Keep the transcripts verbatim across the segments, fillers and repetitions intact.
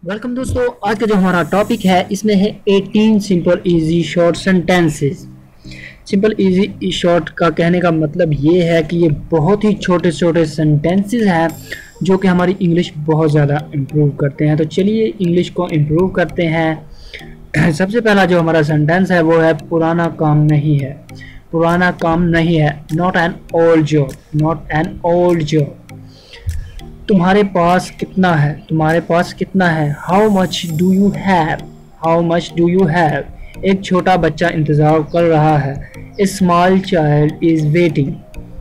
Welcome दोस्तों, आज का जो हमारा टॉपिक है इसमें है अठारह simple easy short sentences. Simple easy short का कहने का मतलब ये है कि ये बहुत ही छोटे छोटे सेंटेंसेस हैं जो कि हमारी इंग्लिश बहुत ज़्यादा इम्प्रूव करते हैं। तो चलिए इंग्लिश को इम्प्रूव करते हैं। सबसे पहला जो हमारा सेंटेंस है वो है पुराना काम नहीं है। पुराना काम नहीं है, not an old job, not an old job. तुम्हारे पास कितना है, तुम्हारे पास कितना है, how much do you have, how much do you have. एक छोटा बच्चा इंतजार कर रहा है, a small child is waiting.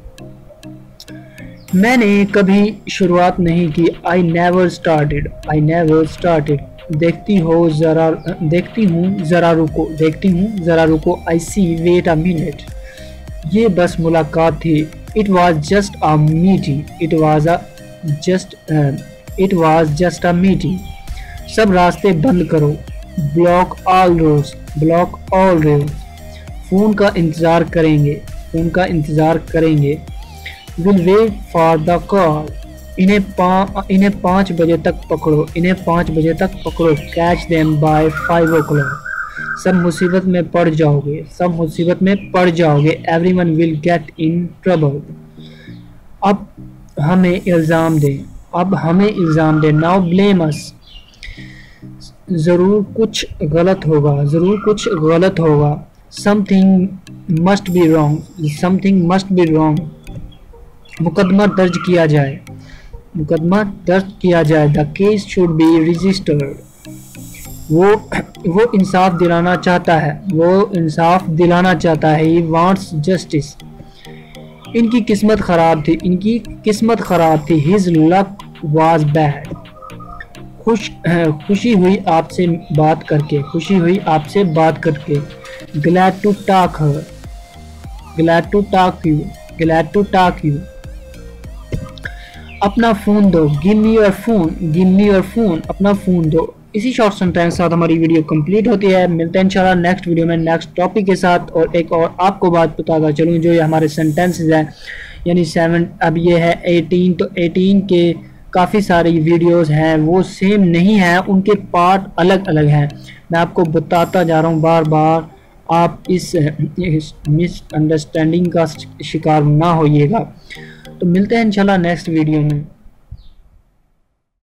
मैंने कभी शुरुआत नहीं की, I never started, I never started. देखती हो जरा, देखती हूँ जरा रुको, देखती हूँ जरा रुको, आई सी वेट अ मिनट। ये बस मुलाकात थी, it was just a meeting, it was a just it was just a meeting. सब रास्ते बंद करो, block all roads, block all roads. Phone का इंतज़ार करेंगे, फ़ोन का इंतज़ार करेंगे, will wait for the call. इन्हें पा इन्हें पाँच बजे तक पकड़ो, इन्हें पाँच बजे तक पकड़ो, catch them by five o'clock. सब मुसीबत में पड़ जाओगे, सब मुसीबत में पड़ जाओगे, everyone will get in trouble. अब हमें इल्ज़ाम दें, अब हमें इल्ज़ाम दें, नाउ ब्लेम अस। ज़रूर कुछ गलत होगा, ज़रूर कुछ गलत होगा, something must be wrong, something must be wrong. मुकदमा दर्ज किया जाए, मुकदमा दर्ज किया जाए, the case should be registered. वो वो इंसाफ दिलाना चाहता है, वो इंसाफ दिलाना चाहता है, ही वांट्स जस्टिस। इनकी किस्मत ख़राब थी, इनकी किस्मत ख़राब थी, हिज लक वाज बैड। खुश खुशी हुई आपसे बात करके, खुशी हुई आपसे बात करके, glad to talk her, glad to talk you, glad to talk you. अपना फ़ोन दो, give me your phone, give me your phone, अपना फ़ोन दो। इसी शॉर्ट सेंटेंस के साथ हमारी वीडियो कंप्लीट होती है। मिलते हैं इंशाल्लाह नेक्स्ट वीडियो में नेक्स्ट टॉपिक के साथ। और एक और आपको बात बताता चलूँ, जो ये हमारे सेंटेंसेस हैं यानी सेवन, अब ये है एटीन, तो एटीन के काफ़ी सारी वीडियोस हैं वो सेम नहीं हैं, उनके पार्ट अलग अलग हैं। मैं आपको बताता जा रहा हूँ बार बार, आप इस मिसअंडरस्टैंडिंग का शिकार ना होइएगा। तो मिलते हैं इंशाल्लाह नेक्स्ट वीडियो में।